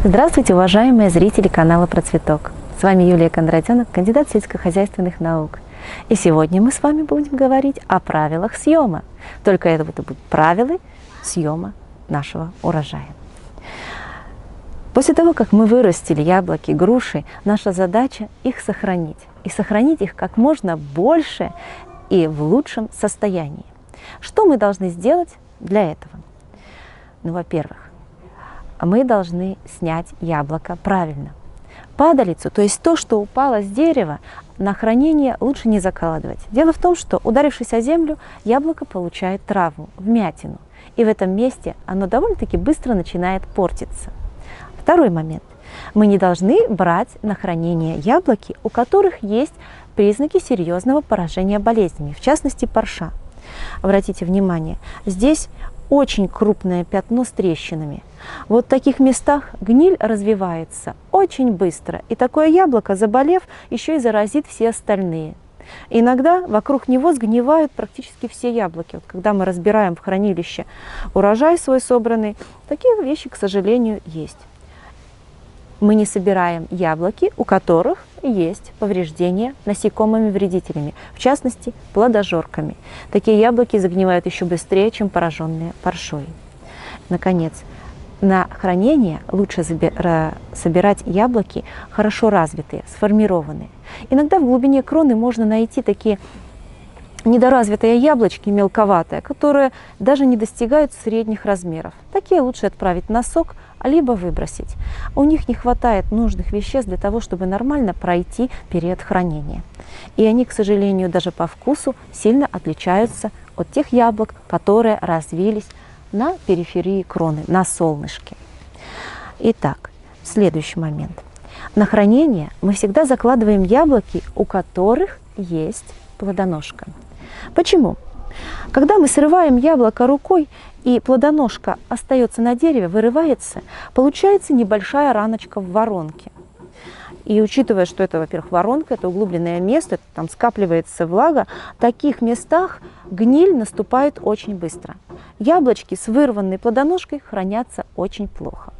Здравствуйте, уважаемые зрители канала Процветок. С вами Юлия Кондратенок, кандидат сельскохозяйственных наук. И сегодня мы с вами будем говорить о правилах съема. Только это будут правила съема нашего урожая. После того, как мы вырастили яблоки, груши, наша задача их сохранить. И сохранить их как можно больше и в лучшем состоянии. Что мы должны сделать для этого? Ну, во-первых, мы должны снять яблоко правильно. Падалицу, то есть то, что упало с дерева, на хранение лучше не закладывать. Дело в том, что, ударившись о землю, яблоко получает травму, вмятину. И в этом месте оно довольно-таки быстро начинает портиться. Второй момент. Мы не должны брать на хранение яблоки, у которых есть признаки серьезного поражения болезнями, в частности парша. Обратите внимание, здесь очень крупное пятно с трещинами. Вот в таких местах гниль развивается очень быстро, и такое яблоко, заболев, еще и заразит все остальные. Иногда вокруг него сгнивают практически все яблоки. Вот когда мы разбираем в хранилище урожай свой собранный, такие вещи, к сожалению, есть. Мы не собираем яблоки, у которых есть повреждения насекомыми-вредителями, в частности, плодожорками. Такие яблоки загнивают еще быстрее, чем пораженные паршой. Наконец, на хранение лучше собирать яблоки хорошо развитые, сформированные. Иногда в глубине кроны можно найти такие недоразвитые яблочки, мелковатые, которые даже не достигают средних размеров. Такие лучше отправить на сок, либо выбросить. У них не хватает нужных веществ для того, чтобы нормально пройти период хранения. И они, к сожалению, даже по вкусу сильно отличаются от тех яблок, которые развились на периферии кроны, на солнышке. Итак, следующий момент. На хранение мы всегда закладываем яблоки, у которых есть плодоножка. Почему? Когда мы срываем яблоко рукой, и плодоножка остается на дереве, вырывается, получается небольшая раночка в воронке. И учитывая, что это, во-первых, воронка, это углубленное место, там скапливается влага, в таких местах гниль наступает очень быстро. Яблочки с вырванной плодоножкой хранятся очень плохо.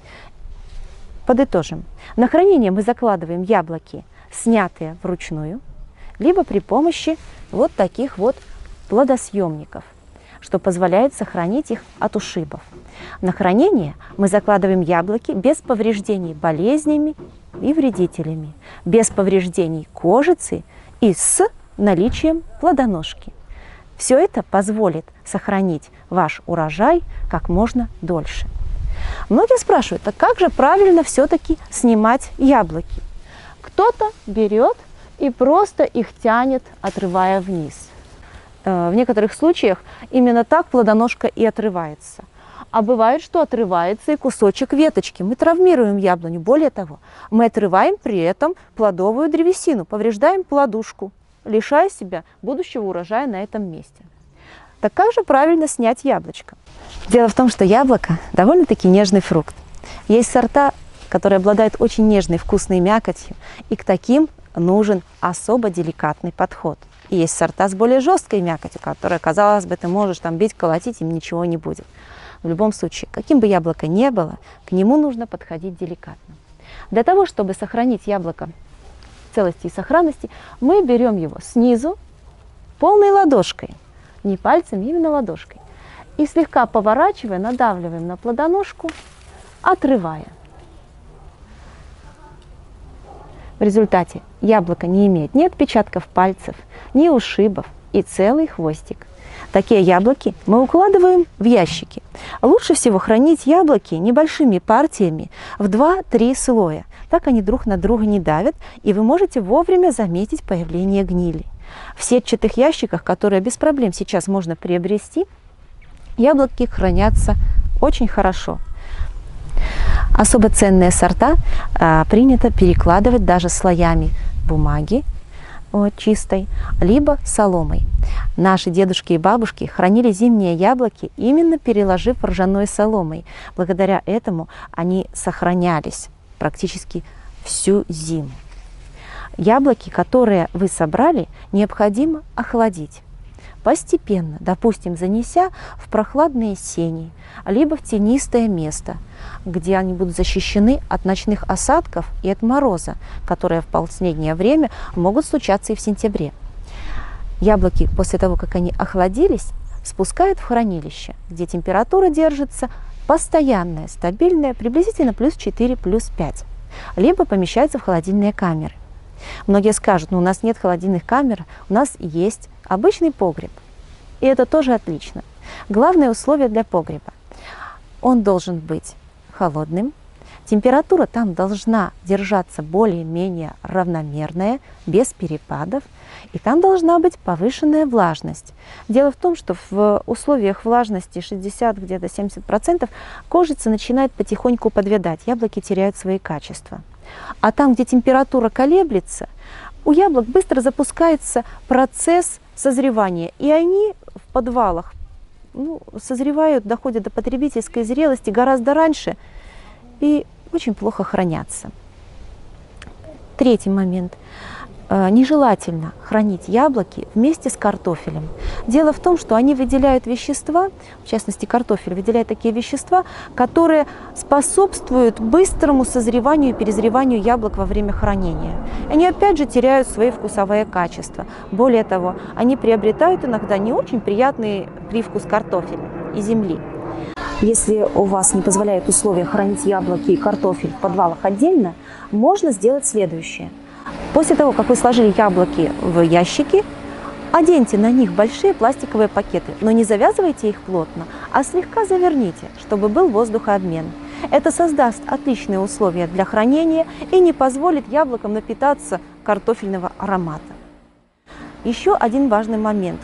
Подытожим. На хранение мы закладываем яблоки, снятые вручную, либо при помощи вот таких вот плодосъемников, что позволяет сохранить их от ушибов. На хранение мы закладываем яблоки без повреждений болезнями и вредителями, без повреждений кожицы и с наличием плодоножки. Все это позволит сохранить ваш урожай как можно дольше. Многие спрашивают, а как же правильно все-таки снимать яблоки? Кто-то берет и просто их тянет, отрывая вниз. В некоторых случаях именно так плодоножка и отрывается. А бывает, что отрывается и кусочек веточки. Мы травмируем яблоню. Более того, мы отрываем при этом плодовую древесину, повреждаем плодушку, лишая себя будущего урожая на этом месте. Так как же правильно снять яблочко? Дело в том, что яблоко довольно-таки нежный фрукт. Есть сорта, которые обладают очень нежной вкусной мякотью, и к таким нужен особо деликатный подход. И есть сорта с более жесткой мякотью, которая, казалось бы, ты можешь там бить, колотить, им ничего не будет. В любом случае, каким бы яблоко ни было, к нему нужно подходить деликатно. Для того, чтобы сохранить яблоко в целости и сохранности, мы берем его снизу полной ладошкой, не пальцем, именно ладошкой, и слегка поворачивая, надавливаем на плодоножку, отрывая. В результате яблоко не имеет ни отпечатков пальцев, ни ушибов и целый хвостик. Такие яблоки мы укладываем в ящики. Лучше всего хранить яблоки небольшими партиями в 2-3 слоя. Так они друг на друга не давят, и вы можете вовремя заметить появление гнили. В сетчатых ящиках, которые без проблем сейчас можно приобрести, яблоки хранятся очень хорошо. Особо ценные сорта принято перекладывать даже слоями бумаги чистой, либо соломой. Наши дедушки и бабушки хранили зимние яблоки, именно переложив ржаной соломой. Благодаря этому они сохранялись практически всю зиму. Яблоки, которые вы собрали, необходимо охладить. постепенно, допустим, занеся в прохладные сени, либо в тенистое место, где они будут защищены от ночных осадков и от мороза, которые в последнее время могут случаться и в сентябре. Яблоки после того, как они охладились, спускают в хранилище, где температура держится постоянная, стабильная, приблизительно плюс 4, плюс 5, либо помещаются в холодильные камеры. Многие скажут, ну у нас нет холодильных камер, у нас есть обычный погреб. И это тоже отлично. Главное условие для погреба: он должен быть холодным, температура там должна держаться более-менее равномерная, без перепадов, и там должна быть повышенная влажность. Дело в том, что в условиях влажности 60, где-то 70%, кожица начинает потихоньку подвядать, яблоки теряют свои качества. А там, где температура колеблется, у яблок быстро запускается процесс созревания, и они в подвалах созревают, доходят до потребительской зрелости гораздо раньше и очень плохо хранятся. Третий момент. Нежелательно хранить яблоки вместе с картофелем. Дело в том, что они выделяют вещества, в частности картофель выделяет такие вещества, которые способствуют быстрому созреванию и перезреванию яблок во время хранения. Они опять же теряют свои вкусовые качества. Более того, они приобретают иногда не очень приятный привкус картофеля и земли. Если у вас не позволяют условия хранить яблоки и картофель в подвалах отдельно, можно сделать следующее. После того, как вы сложили яблоки в ящики, оденьте на них большие пластиковые пакеты, но не завязывайте их плотно, а слегка заверните, чтобы был воздухообмен. Это создаст отличные условия для хранения и не позволит яблокам напитаться картофельного аромата. Еще один важный момент,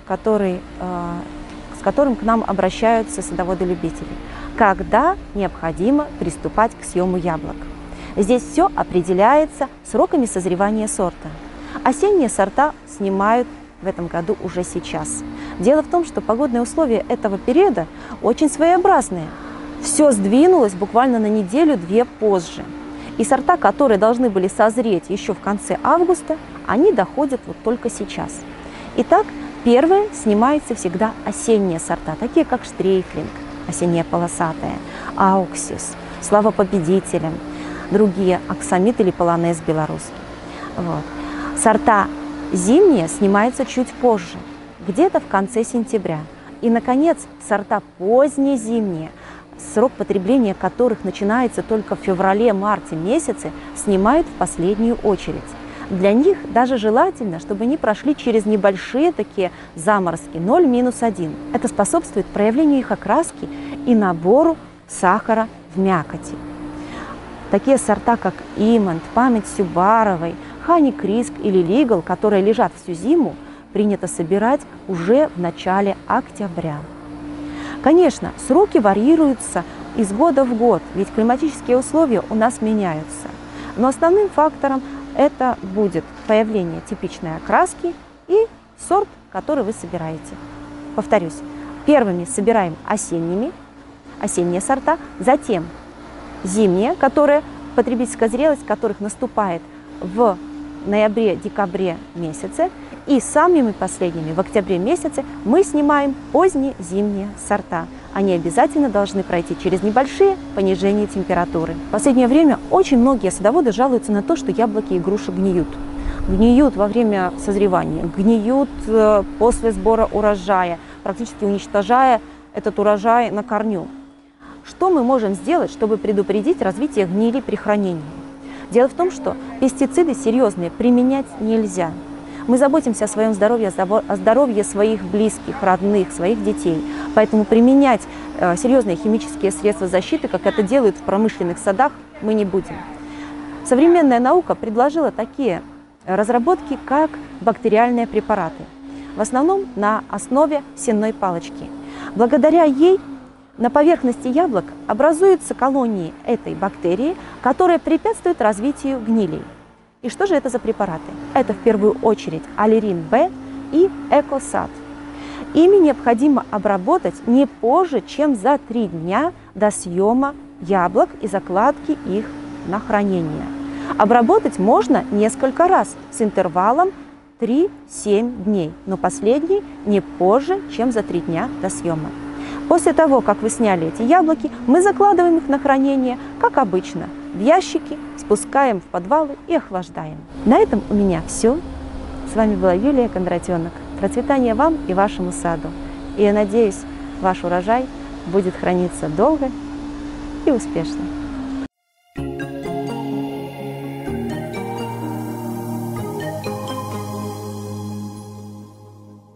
с которым к нам обращаются садоводы-любители. Когда необходимо приступать к съему яблок? Здесь все определяется сроками созревания сорта. Осенние сорта снимают в этом году уже сейчас. Дело в том, что погодные условия этого периода очень своеобразные. Все сдвинулось буквально на неделю-две позже. И сорта, которые должны были созреть еще в конце августа, они доходят вот только сейчас. Итак, первые снимаются всегда осенние сорта, такие как Штрейфлинг, осенняя полосатая, Ауксис, Слава победителям, другие Аксамит или Полонез белорусский. Вот. Сорта зимние снимаются чуть позже, где-то в конце сентября. И, наконец, сорта позднезимние, срок потребления которых начинается только в феврале-марте месяце, снимают в последнюю очередь. Для них даже желательно, чтобы они прошли через небольшие такие заморозки 0-1. Это способствует проявлению их окраски и набору сахара в мякоти. Такие сорта, как Имант, Память Сюбаровой, Хани Криск или Лигал, которые лежат всю зиму, принято собирать уже в начале октября. Конечно, сроки варьируются из года в год, ведь климатические условия у нас меняются. Но основным фактором это будет появление типичной окраски и сорт, который вы собираете. Повторюсь, первыми собираем осенние сорта, затем зимние, потребительская зрелость которых наступает в ноябре-декабре месяце, и самыми последними в октябре месяце мы снимаем поздние зимние сорта. Они обязательно должны пройти через небольшие понижения температуры. В последнее время очень многие садоводы жалуются на то, что яблоки и груши гниют. Гниют во время созревания, гниют после сбора урожая, практически уничтожая этот урожай на корню. Что мы можем сделать, чтобы предупредить развитие гнили при хранении? Дело в том, что пестициды серьезные применять нельзя. Мы заботимся о своем здоровье, о здоровье своих близких, родных, своих детей. Поэтому применять серьезные химические средства защиты, как это делают в промышленных садах, мы не будем. Современная наука предложила такие разработки, как бактериальные препараты, в основном на основе сенной палочки. Благодаря ей на поверхности яблок образуются колонии этой бактерии, которые препятствуют развитию гнилей. И что же это за препараты? Это в первую очередь аллерин-Б и Экосад. Ими необходимо обработать не позже, чем за 3 дня до съема яблок и закладки их на хранение. Обработать можно несколько раз с интервалом 3-7 дней, но последний не позже, чем за 3 дня до съема. После того, как вы сняли эти яблоки, мы закладываем их на хранение, как обычно, в ящики, спускаем в подвалы и охлаждаем. На этом у меня все. С вами была Юлия Кондратенок. Процветания вам и вашему саду. И я надеюсь, ваш урожай будет храниться долго и успешно.